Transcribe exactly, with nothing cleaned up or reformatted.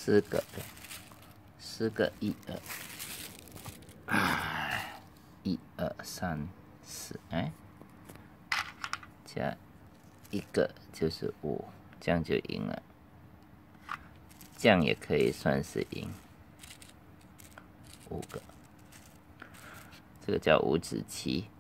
四个，四个一二，一二三四，哎，加一个就是五，这样就赢了。这样也可以算是赢，五个，这个叫五子棋。